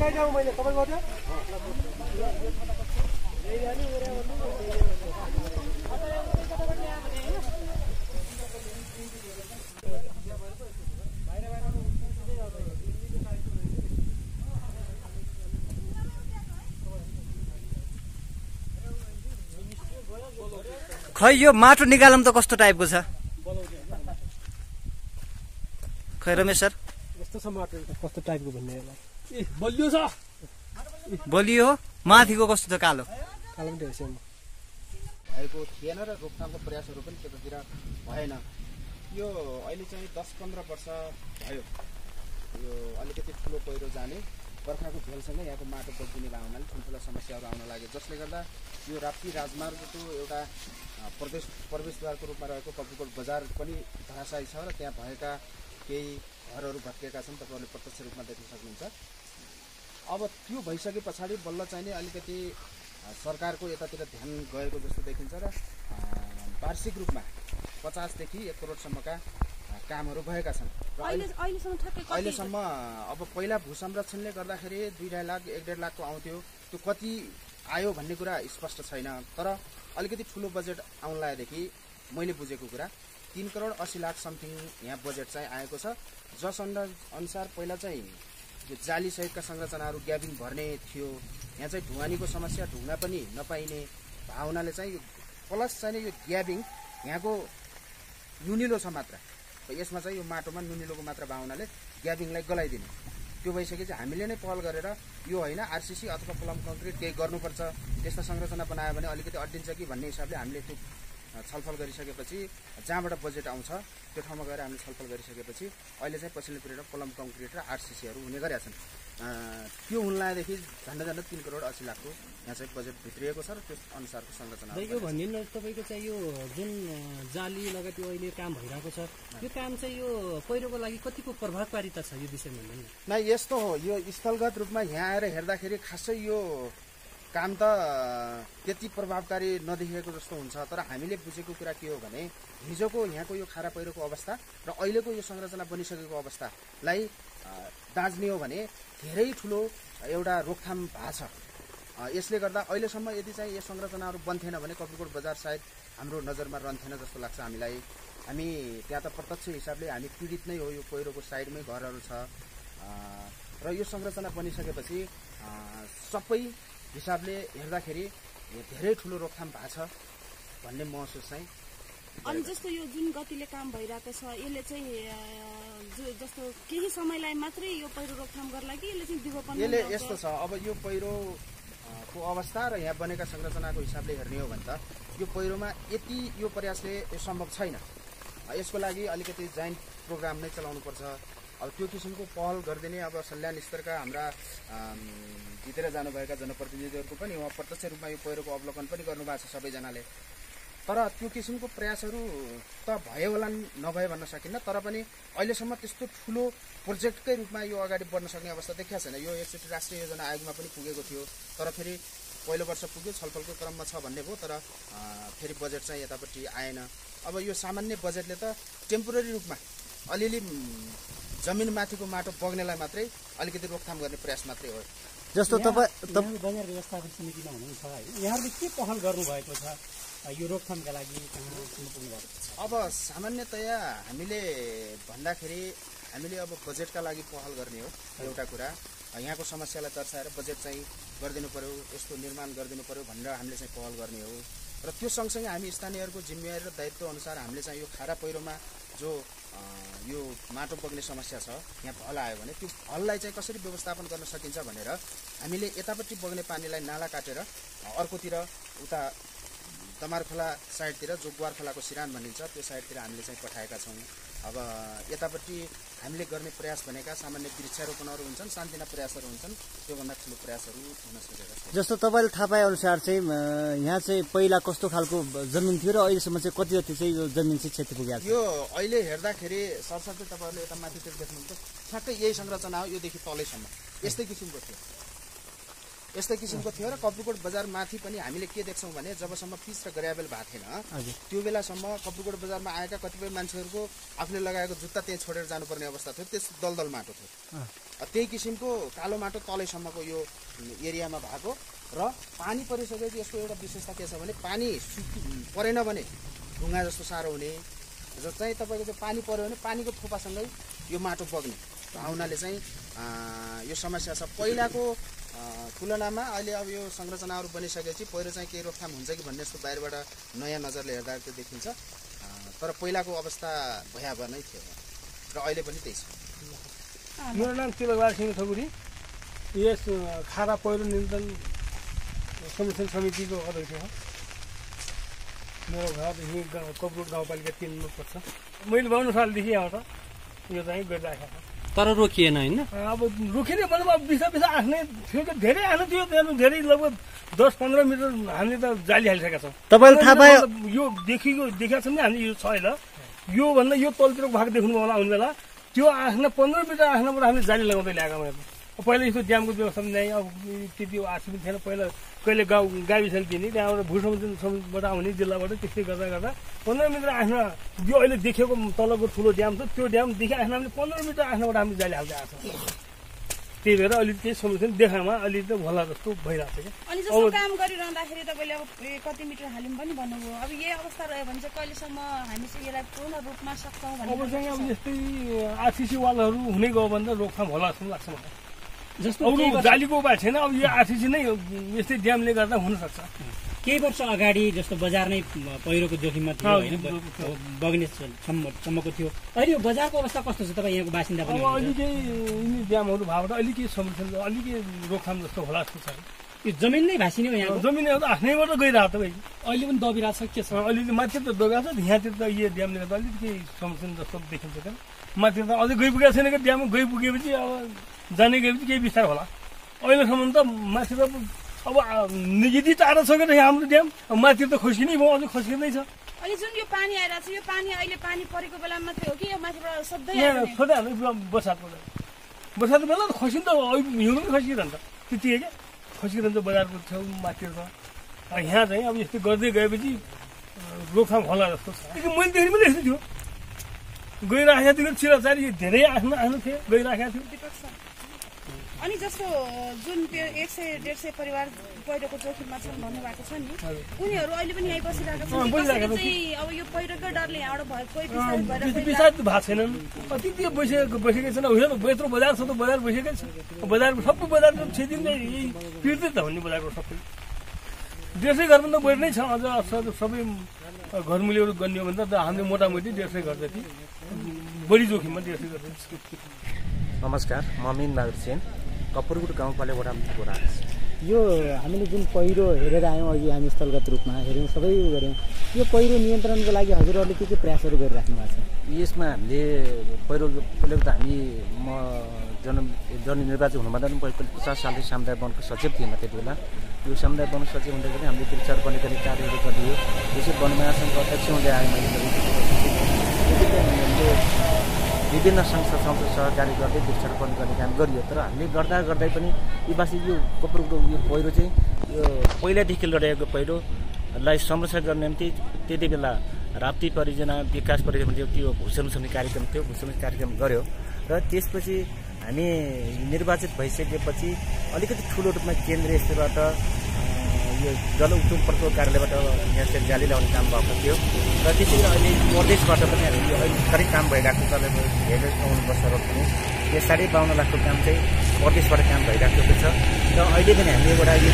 खै यो माटो निकालम त कस्तो टाइपको छ खै रमेश सर यस्तो छ माटो कस्तो टाइपको भन्ने बलियो छ बलियो हो माथिको कस्तो छ कालो कालो पनि रहेछ भएको थिएन र रोकथामको प्रयासहरू पनि त्यतातिर भएन यो अहिले चाहिँ 10-15 वर्ष भयो यो अलिकति ठुलो पहिरो जाने बर्खाको झेलसँगै यहाँको माटो बगिने हुनाले ठुल्ठुला समस्याहरू आउन लाग्यो जसले गर्दा यो राप्ती राजमार्गको एउटा प्रवेशद्वारको रूपमा रहेको कपिलकोट बजार पनि धराशायी छ र त्यहाँ भएका केही घरहरू भत्केका छन् तपाईहरुले प्रत्यक्ष रूपमा देख्न सक्नुहुन्छ अब त्यो भइसके पछाडि बल्ल चाहिँ अलिकति सरकारको यतातिर ध्यान गएको जस्तो देखिन्छ र वार्षिक रूपमा 50 देखि 1 करोड सम्मका कामहरू भएका छन् र अहिलेसम्म अब पहिला भू संरक्षणले गर्दाखेरि 2.5 लाख 1.5 लाखको आउँथ्यो त्यो कति आयो भन्ने कुरा स्पष्ट छैन तर अलिकति ठुलो बजेट आउन लागेदेखि मैले बुझेको कुरा 3 करोड 80 लाख समथिङ यहाँ बजेट चाहिँ आएको छ जस अनुसार पहिला चाहिँ यो जाली सहितका संरचनाहरू ग्याबिङ भर्ने थियो यहाँ चाहिँ ढुवानीको समस्या ढुङ्गा पनि नपाइने भावनाले चाहिँ प्लस चाहिँ यो ग्याबिङ यहाँको नुनिलो छ मात्र यसमा चाहिँ यो माटोमा नुनिलोको मात्र भावनाले ग्याबिङलाई गलाइदिने त्यो भइसकेपछि हामीले नै पहल गरेर यो हैन आरसीसी अथवा प्लम कङ्क्रिट केही गर्नुपर्छ त्यस्ता संरचना बनायो भने अलिकति अड्डिन्छ कि भन्ने हिसाबले हामीले त्यो छलफल गरिसकेपछि जहाँबाट बजेट आउँछ त्यो ठाउँमा गएर हामीले छलफल गरिसकेपछि अहिले चाहिँ पछिल्लो पिरियडमा प्लम कङ्क्रिट र आरसीसीहरू हुने गरेका छन् त्यो हुनलादेखि झन्डै 3 करोड 80 लाखको यहाँ चाहिँ बजेट भित्रिएको छ र त्यस अनुसारको संरचना यो भनिदिनु तपाईको चाहिँ यो जुन जाली लगायत यो अहिले काम भइरहेको छ यो काम चाहिँ यो पहिरोको लागि कतिको प्रभावकारिता छ यो विषयमा भन्नु न यस्तो हो यो स्थलगत रूपमा यहाँ आएर हेर्दाखेरि खासै यो काम त त्यति प्रभावकारी नदेखिएको जस्तो हुन्छ तर हामीले बुझेको कुरा के हो भने हिजोको यहाँको यो खारा पहिरोको अवस्था र अहिलेको यो संरचना बनिसकेको अवस्थालाई दाज्ने हो भने धेरै ठुलो एउटा रोकथाम भएको छ यसले गर्दा अहिलेसम्म यदि चाहिँ यो संरचनाहरू बन्थेन भने कपिलकोट बजार सायद हाम्रो नजरमा रहन्थेन जस्तो लाग्छ हामीलाई हामी त्यहाँ त प्रत्यक्ष हिसाबले हामी पीडित नै हो यो पहिरोको साइडमै घरहरू छ र यो संरचना बनिसकेपछि सबै हिसाबले हेर्दाखेरि धेरै ठुलो रोकथाम भएको छ भन्ने महसुस चाहिँ अनि जस्तो यो जुन गतिले काम भइरहेको छ यसले चाहिँ जस्तो केही समयलाई मात्रै यो पहिरो रोकथाम गर्ला कि यसले चाहिँ दिगो पनि यसले यस्तो छ अब यो पहिरो को अवस्था र यहाँ बनेका संरचनाको हिसाबले हेर्ने हो भने त यो पहिरोमा यति यो प्रयासले यो सम्भव छैन यसको लागि अलिकति जाइन्ट प्रोग्राम नै चलाउनु पर्छ अब त्यो किसिमको पहल गरिदिने अब सल्यान स्तरका हाम्रा जितेर जानुभएका जनप्रतिनिधिहरूको पनि उहाँ प्रत्यक्ष रूपमा यो पहिरोको अवलोकन पनि गर्नुभएको छ सबैजनाले तर त्यो किसिमको प्रयासहरू त भयो होला नभए भन्न सकिन्न तर पनि अहिलेसम्म त्यस्तो ठुलो प्रोजेक्टकै रूपमा यो अगाडि बढ्न सक्ने अवस्था देखिएको छैन यो एकचोटि राष्ट्रिय योजना आयोगमा पनि पुगेको थियो तर फेरि पहिलो वर्ष पुग्यो छलफलको क्रममा छ भन्ने भयो तर फेरि बजेट चाहिँ यतापट्टि आएन अब यो सामान्य बजेटले त टेम्पोररी रूपमा अलिअलि जमिन माथिको माटो बग्नेलाई मात्रै अलिकति रोकथाम गर्ने प्रयास मात्रै हो जस्तो तपाईँ बजार व्यवस्थापन समितिमा हुनुहुन्छ है यहाँहरूले के पहल गर्नुभएको छ यो रोकथामका लागि अब सामान्यतया हामीले भन्दाखेरि हामीले अब बजेटका लागि पहल गर्ने हो एउटा कुरा यहाँको समस्यालाई दर्शाएर बजेट चाहिँ गरिदिनु पर्यो यस्तो निर्माण गरिदिनु पर्यो भनेर हामीले चाहिँ पहल गर्ने हो र त्यो सँगसँगै हामी स्थानीयहरूको जिम्मेवारी र दायित्व अनुसार हामीले चाहिँ यो खारा पहिरोमा जो यो माटो बग्ने समस्या छ यहाँ भल आयो भने त्यो भललाई चाहिँ कसरी व्यवस्थापन गर्न सकिन्छ भनेर हामीले यतापट्टि बग्ने पानीलाई नाला काटेर अर्कोतिर उता तमार खोला साइडतिर जो ग्वार खोलाको सिरान भनिन्छ त्यो साइडतिर हामीले चाहिँ पठाएका छौँ अब यतापट्टि हामीले गर्ने प्रयास भनेका सामान्य वृक्षारोपणहरू हुन्छन् सानतिना प्रयासहरू हुन्छन् त्योभन्दा ठुलो प्रयासहरू हुन सकेका छन् जस्तो तपाईँले थाहा पाए अनुसार चाहिँ यहाँ चाहिँ पहिला कस्तो खालको जमिन थियो र अहिलेसम्म चाहिँ कति जति चाहिँ यो जमिन चाहिँ क्षति पुगेको छ यो अहिले हेर्दाखेरि सरसर्ती तपाईँहरूले यता माथितिर देख्नुहुन्छ ठ्याक्कै यही संरचना हो योदेखि तलैसम्म यस्तै किसिमको थियो यस्तै किसिमको थियो र कपुरकोट बजार माथि पनि हामीले के देख्छौँ भने जबसम्म पिच र ग्राभेल भएको थिएन त्यो बेलासम्म कपुरकोट बजारमा आएका कतिपय मान्छेहरूको आफूले लगाएको जुत्ता त्यही छोडेर जानुपर्ने अवस्था थियो। त्यस दलदल माटो थियो। त्यही किसिमको कालो माटो तलैसम्मको यो एरियामा भएको र पानी परिसकेपछि यसको एउटा विशेषता के छ भने पानी परेन भने ढुङ्गा जस्तो साह्रो हुने जो चाहिँ तपाईँको त्यो पानी पर्यो भने पानीको थोपासँगै यो माटो बग्ने हुनाले चाहिँ यो समस्या छ। पहिलाको तुलनामा अहिले अब यो संरचनाहरू बनिसकेपछि पहिरो चाहिँ केही रोकथाम हुन्छ कि भन्ने जस्तो बाहिरबाट नयाँ नजरले हेर्दा त्यो देखिन्छ। तर पहिलाको अवस्था भयावह नै थियो र अहिले पनि त्यही छ। मेरो नाम तिलकबहादुर सिंह ठकुरी, यस खारा पहिरो नियन्त्रण संरक्षण समितिको अध्यक्ष हो। मेरो घर यहीँ कपुरकोट गाउँपालिका 3 मा पर्छ। मैले 52 सालदेखि यहाँबाट यो चाहिँ गरिराखेको छ। तर रोकिएन होइन? अब रोकिने मतलब अब बिस्तारै बिस्तारै आफ्नै थियो कि धेरै आफ्नो थियो, त्यहाँ धेरै लगभग 10-15 मिटर हामीले त जाली हालिसकेका छौँ। तपाईँले थाहा पायो यो देखेका छौँ नि हामीले, यो छ होइन, योभन्दा यो तलतिरको भाग देख्नुभयो होला आउने बेला, त्यो आफ्ना 15 मिटर आफ्नाबाट हामीले जाली लगाउँदै ल्याएका मैले। पहिला यस्तो ड्यामको व्यवस्था पनि नै, अब त्यति आर्सी पनि थिएन। पहिला कहिले गाविसले दिने, त्यहाँबाट भूसमुद्रबाट आउने जिल्लाबाट त्यस्तै गर्दा गर्दा 15 मिटर आफ्ना यो अहिले देखेको तलको ठुलो ड्याम छ, त्यो ड्यामदेखि आफ्ना हामीले 15 मिटर आफ्नाबाट हामीले जाली हाल्दै आएको छ। त्यही भएर अहिले केही समस्या देखामा अलि त भोला जस्तो भइरहेको छ। अनि जस्तो काम गरिरहँदाखेरि तपाईँले अब कति मिटर हाल्यौँ पनि भन्नुभयो, अब यही अवस्था रह्यो भने चाहिँ कहिलेसम्म हामी चाहिँ यसलाई पूर्ण रूपमा सक्छौँ भन्ने? अब चाहिँ अब यस्तै आरसिसी वालहरू हुने गयो भने त रोकथाम होला जस्तो लाग्छ मलाई। जस्तो अरू जालीको उपाय छैन, अब यो आरसिसी नै यस्तै ड्यामले गर्दा हुनसक्छ। केही वर्ष अगाडि जस्तो बजार नै पहिरोको जोखिममा थियो होइन, बग्ने सम्मको थियो। अहिले यो बजारको अवस्था कस्तो छ? तपाईँ यहाँको बासिन्दा पनि। अब अहिले चाहिँ यिनी ड्यामहरू भएबाट अलिकति समस्या, अलिकति रोकथाम जस्तो होला जस्तो छ। यो जमिन नै भाँसिने हो यहाँ? जमिन आफ्नैबाट गइरहेको त भाइ, अहिले पनि दबिरहेको छ के छ? अलिकति माथि त दबिरहेको छ, यहाँतिर त यो ड्यामले गर्दा अलिकति समस्या जस्तो देखिन्छ। क्या माथि त अझै गइपुगेको छैन कि ड्याम गइपुगेपछि अब जाने गएपछि केही बिस्तार होला। अहिलेसम्म त माथि त अब यदि टाढा छ कि हाम्रो ड्याम, माथि त खोस्किनै भयो, अझै खोस्किँदैछ। अनि जुन यो पानी आइरहेको छ, यो पानी अहिले पानी परेको बेला मात्रै हो कि यो माथिबाट सधैँ? यहाँ सधैँ हाम्रो बर्सातको बेला त खसिन्छ, हिउँ पनि खस्किरहन्छ, त्यतिकै क्या खस्किरहन्छ बजारको छेउ माथि त। यहाँ चाहिँ अब यस्तो गर्दै गएपछि रोकथाम होला जस्तो छ। मैले देख्ने पनि यस्तो थियो, गइराखेको थियो चिराचारी धेरै आफ्नो थियो, गइराखेको थियो। अनि जस्तो जुन त्यो 100-150 परिवार पहिरोको जोखिममा छन् भन्नुभएको छ नि, उनीहरू अहिले पनि यहीँ बसिरहेको छन्? अब यो पहिरोकै डरले यहाँबाट भयो कोही विस्तार भएको छैनन्, त्यति बसेकै छैन। होइन यत्रो बजार छ त बजार बसेकै छ, बजारको सबै बजार छेदिँदै पीडित त भन्ने बजारको सबै देशै घरमा त बढी नै छ। अझ सबै घरमुलीहरू गन्यो भने त हामीले मोटामोटी 150 घर जति बढी जोखिममा 150 घर। नमस्कार, म मिनबहादुर सेन, कपुरकोट गाउँपालिका वडा। यो हामीले जुन पहिरो हेरेर आयौँ, अघि हामी स्थलगत रूपमा हेऱ्यौँ, सबै गऱ्यौँ। यो पहिरो नियन्त्रणको लागि हजुरहरूले के प्रयासहरू गरिराख्नु भएको छ? यसमा हामीले पहिलेको त म जननिर्वाचित हुनुभन्दा पनि पहिले 50 सालदेखि समुदाय वनको सचिव थिएँ त्यति बेला। यो समुदाय वन सचिव हुँदाखेरि हामीले वृक्षारोपण गर्ने कार्यहरू गरियो। यसै वन महासङ्घको अध्यक्ष हुँदै आएँ मैले। विभिन्न संस्था सहकारी गर्दै वृक्षारोपण गर्ने काम गरियो। तर हामीले गर्दा गर्दै पनि यो कपुरकोट यो पहिरो चाहिँ यो पहिलादेखि लडेको पहिरोलाई संरक्षण गर्ने निम्ति त्यति बेला राप्ती परियोजना विकास परियोजना त्यो भूसंरक्षण कार्यक्रम थियो, भूसंरक्षण कार्यक्रम गऱ्यो। र त्यसपछि हामी निर्वाचित भइसकेपछि अलिकति ठुलो रूपमा केन्द्रीय स्तरबाट यो जल उत्तोलन प्रकोप कार्यालयबाट यहाँ चाहिँ जाली लगाउने काम भएको थियो। र त्यसै गरी अहिले प्रदेशबाट पनि हामी अहिले करिब काम भइरहेको छ। तपाईँको हेरेर आउनुपर्छ र पनि यो 52.5 लाखको काम चाहिँ प्रदेशबाट काम भइरहेको छ। र अहिले पनि हामी एउटा यो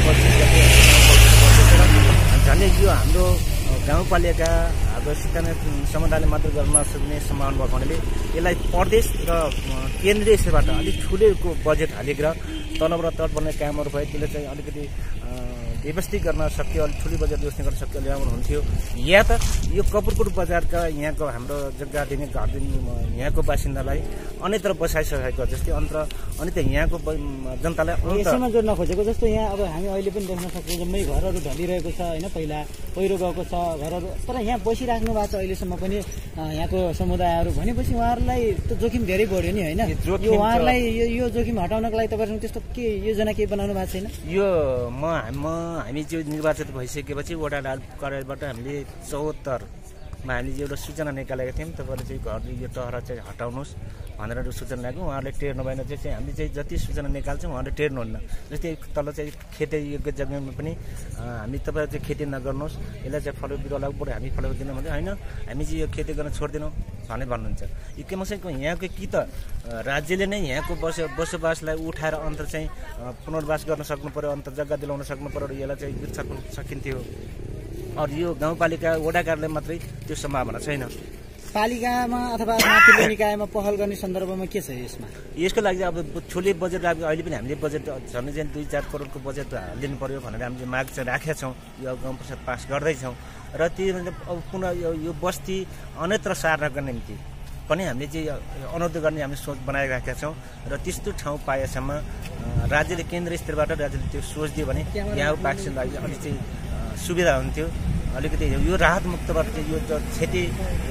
झन्डै यो हाम्रो गाउँपालिका अब स्थानीय समुदायले मात्र गर्न सक्ने सम्भावना भएको हुनाले यसलाई प्रदेश र केन्द्रीय स्तरबाट अलिक ठुलोको बजेट हालेर तलबाट तट बनाउने कामहरू भयो। त्यसले चाहिँ अलिकति व्यवस्थित गर्न सक्यो, अलिक ठुलो बजार व्यवस्थित गर्न सक्यो ल्याउनु हुन्थ्यो। या त यो कपुरकोट बजारका यहाँको हाम्रो जग्गा दिने घर दिने यहाँको बासिन्दालाई अन्यत्र बसाइसकेको जस्तै अनि त यहाँको जनतालाई यसैमा जोड्न खोजेको जस्तो यहाँ अब हामी अहिले पनि देख्न सक्छौँ जम्मै घरहरू ढलिरहेको छ होइन, पहिला पहिरो गएको छ घरहरू, तर यहाँ बसिराख्नु भएको छ अहिलेसम्म पनि यहाँको समुदायहरू। भनेपछि उहाँहरूलाई त जोखिम धेरै बढ्यो नि होइन, यो उहाँहरूलाई यो जोखिम हटाउनको लागि तपाईँसँग त्यस्तो के योजना केही बनाउनु भएको छैन? यो हामी जो निर्वाचित भइसकेपछि वडा कार्यालयबाट हामीले 74मा हामीले एउटा सूचना निकालेका थियौँ, तपाईँले चाहिँ घर यो टहरा चाहिँ हटाउनुहोस् भनेर सूचना ल्याएको। उहाँहरूले टेर्नु भएन चाहिँ हामीले चाहिँ जति सूचना निकाल्छौँ उहाँहरूले टेर्नुहुन्न। जस्तै तल चाहिँ खेती योग्य जग्गामा पनि हामी तपाईँ चाहिँ खेती नगर्नुहोस्, यसलाई चाहिँ फल बिरुवालाई बरु हामी फल दिनु भने होइन, हामी चाहिँ यो खेती गर्न छोडिदिनु भनेर भन्नुहुन्छ। यो के मसँग यहाँको कि त राज्यले नै यहाँको बसोबासलाई उठाएर अन्त चाहिँ पुनर्वास गर्न सक्नु पर्यो, अन्त जग्गा दिलाउन सक्नु पर्यो र यसलाई चाहिँ सक्नु सकिन्थ्यो। अरू यो गाउँपालिका वडा कार्यालय मात्रै त्यो सम्भावना छैन। पालिकामा अथवा माथिल्लो निकायमा पहल गर्ने सन्दर्भमा के छ यसमा? यसको लागि अब ठुलै बजेट अहिले पनि हामीले बजेट झन् चाहिँ 2-4 करोडको बजेट हालिदिनु पर्यो भनेर हामीले माग चाहिँ राखेका छौँ, यो गाउँ परिषद पास गर्दैछौँ। र त्यो अब पुनः यो बस्ती अन्यत्र सार्नको निम्ति पनि हामीले चाहिँ अनुरोध गर्ने हामीले सोच बनाइराखेका छौँ। र त्यस्तो ठाउँ पाएसम्म राज्यले केन्द्र स्तरबाट राज्यले त्यो सोच दियो भने यहाँ बासिन्दालाई अलिक चाहिँ सुविधा हुन्थ्यो। अलिकति यो राहत मुक्तबाट चाहिँ यो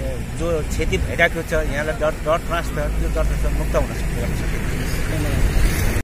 क्षति भइरहेको छ यहाँलाई डर त्रास छ, त्यो डर मुक्त हुन सक्छ।